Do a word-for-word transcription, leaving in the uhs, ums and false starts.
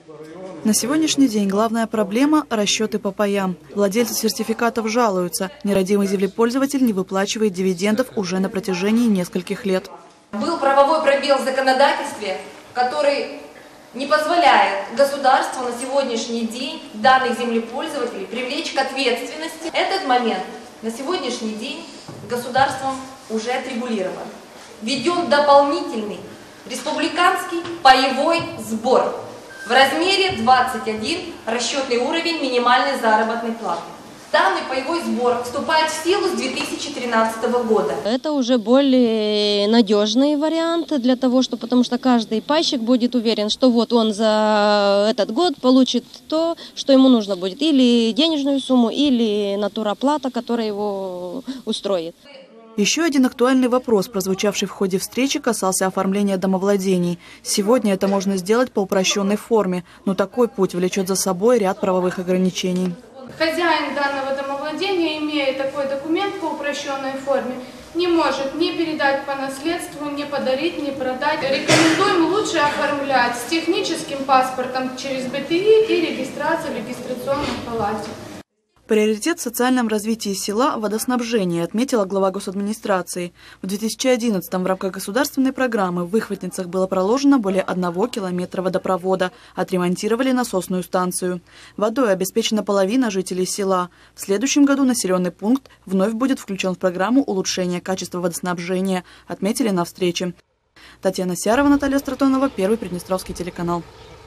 На сегодняшний день главная проблема – расчеты по паям. Владельцы сертификатов жалуются. Нерадивый землепользователь не выплачивает дивидендов уже на протяжении нескольких лет. Был правовой пробел в законодательстве, который не позволяет государству на сегодняшний день данных землепользователей привлечь к ответственности. Этот момент на сегодняшний день государством уже отрегулирован. Введен дополнительный республиканский паевой сбор в размере двадцать один расчетный уровень минимальной заработной платы. Данный паевой сбор вступает в силу с две тысячи тринадцатого года. Это уже более надежный вариант для того, что, потому что каждый пайщик будет уверен, что вот он за этот год получит то, что ему нужно будет. Или денежную сумму, или натуроплата, которая его устроит. Еще один актуальный вопрос, прозвучавший в ходе встречи, касался оформления домовладений. Сегодня это можно сделать по упрощенной форме, но такой путь влечет за собой ряд правовых ограничений. Хозяин данного домовладения, имея такой документ по упрощенной форме, не может ни передать по наследству, ни подарить, ни продать. Рекомендуем лучше оформлять с техническим паспортом через бэ тэ и и регистрацию в регистрационной палате. Приоритет в социальном развитии села – водоснабжение, отметила глава госадминистрации. В две тысячи одиннадцатом в рамках государственной программы в Выхватницах было проложено более одного километра водопровода, отремонтировали насосную станцию. Водой обеспечена половина жителей села. В следующем году населенный пункт вновь будет включен в программу улучшения качества водоснабжения, отметили на встрече. Татьяна Сярова, Наталья Стратонова, Первый Приднестровский телеканал.